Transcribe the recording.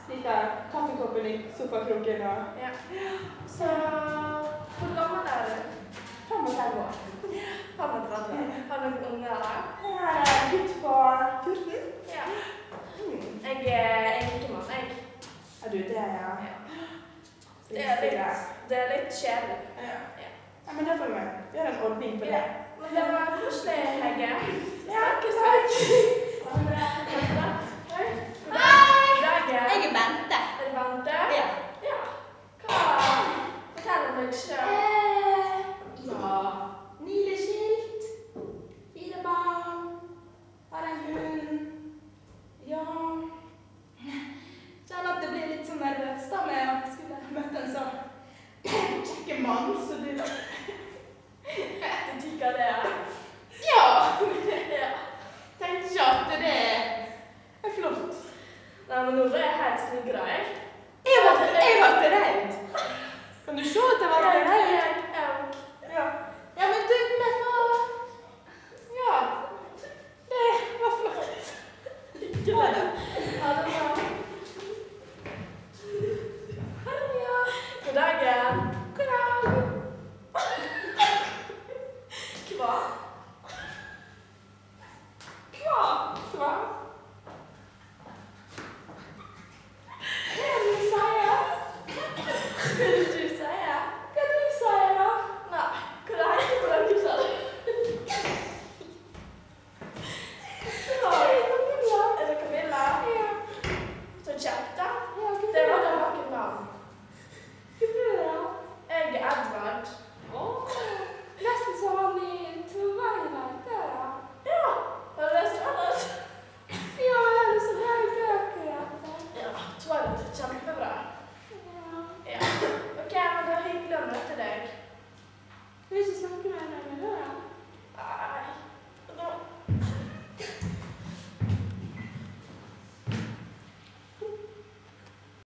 Slik der kaffekoppen i sofakroken og... Ja. Så, hvor gammel er du? 35 år. 35. Har du noen unger der? Jeg er gutt på 14. Ja. Jeg er enkemann, jeg. Er du det, ja? Ja. Det er litt kjedelig. Ja. Ja, men det får vi. Vi har en ordning på det. Ja. Men det var koselig, Hegge. Ja, takk. Hei! Jeg er Bente. Er det Bente? Ja. Ja. Fortell om deg selv. Ja, nylig skilt, 4 barn, har en hund. Ja, kjenner at det blir litt sånn nervøst da med at jeg skulle møte en sånn kjekke mann, så du da... Du tykker det, ja? Ja! Ja. Tenker ikke at det er flott. Nei, men nå er jeg helt snigra, jeg. Jeg ble redd. Kan du se at jeg ble redd?